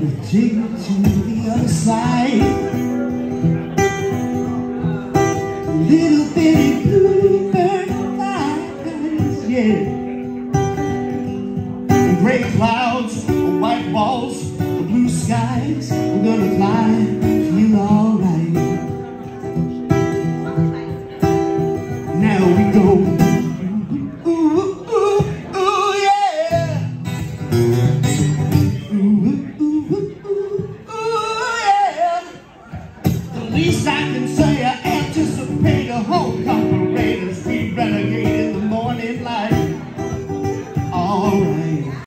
Take me to the other side. Little bitty bluebird flies, yeah. And gray clouds, white walls, blue skies. We're gonna fly, feel alright. Now we go. Ooh, ooh, ooh, yeah. Ooh, ooh, ooh, ooh, yeah. The least I can